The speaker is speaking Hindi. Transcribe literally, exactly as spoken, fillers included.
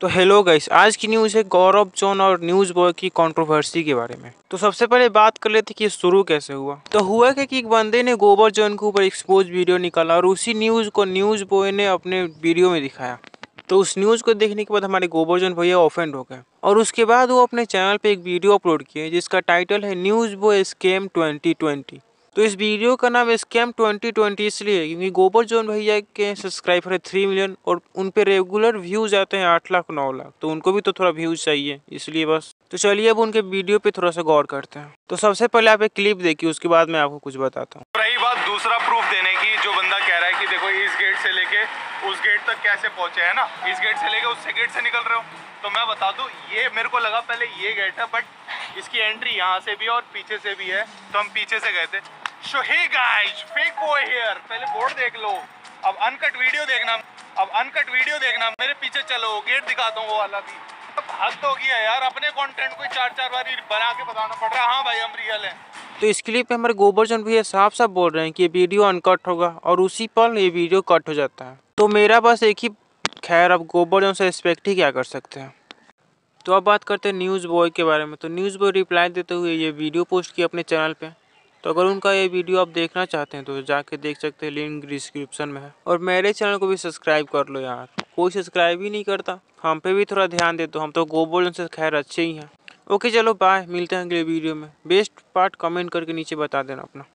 तो हेलो गाइस, आज की न्यूज़ है गौरव जॉन और न्यूज़ बॉय की कंट्रोवर्सी के बारे में। तो सबसे पहले बात कर लेते कि शुरू कैसे हुआ। तो हुआ क्या कि एक बंदे ने गोबर जॉन के ऊपर एक्सपोज वीडियो निकाला और उसी न्यूज़ को न्यूज़ बॉय ने अपने वीडियो में दिखाया। तो उस न्यूज़ को देखने के बाद हमारे गोबर जॉन भैया ऑफेंड हो गए और उसके बाद वो अपने चैनल पे एक वीडियो अपलोड किए जिसका टाइटल है news boy scam twenty twenty. तो इस वीडियो का नाम स्कैम ट्वेंटी ट्वेंटी इसलिए है क्योंकि गोबर जॉन भैया के सब्सक्राइबर है थ्री मिलियन और उन पे रेगुलर व्यूज आते हैं आठ लाख नौ लाख, तो उनको भी तो थोड़ा व्यूज चाहिए इसलिए बस। तो चलिए अब उनके वीडियो पे थोड़ा सा गौर करते हैं। तो सबसे पहले आप एक क्लिप देखिए, उसके बाद मैं आपको कुछ बताता हूँ। रही बात दूसरा प्रूफ देने की, जो बंदा कह रहा है कि देखो इस गेट से लेके उस गेट तक कैसे पहुंचे है ना, इस गेट से लेके उस गेट से निकल रहे हो, तो मैं बता दूं ये मेरे को लगा पहले ये गेट है, बट इसकी एंट्री यहाँ से भी है और पीछे से भी है, तो हम पीछे से गए थे। So hey guys, fake boy here, पहले बोर्ड देख लो, अब अनकट वीडियो देखना, अब अनकट वीडियो देखना, मेरे पीछे चलो, गेट दिखाता हूँ वो वाला भी। अब हद हो गया यार, अपने कंटेंट को चार चार बार बना के बताना पड़ रहा है। हाँ भाई हम रियल हैं। तो इस क्लिप में हमारे गोबर जॉन भैया साफ साफ बोल रहे हैं कि ये वीडियो अनकट होगा और उसी पल ये वीडियो कट हो जाता है। तो मेरा बस एक ही, खैर अब गोबर जॉन से एक्सपेक्ट ही क्या कर सकते हैं। तो अब बात करते हैं न्यूज़ बॉय के बारे में। तो न्यूज़ बॉय रिप्लाई देते हुए ये वीडियो पोस्ट किया अपने चैनल पे। तो अगर उनका ये वीडियो आप देखना चाहते हैं तो जाके देख सकते हैं, लिंक डिस्क्रिप्शन में है। और मेरे चैनल को भी सब्सक्राइब कर लो यार, कोई सब्सक्राइब ही नहीं करता। हम पे भी थोड़ा ध्यान दे, तो हम तो गोबर से खैर अच्छे ही हैं। ओके चलो बाय, मिलते हैं अगले वीडियो में। बेस्ट पार्ट कमेंट करके नीचे बता देना अपना।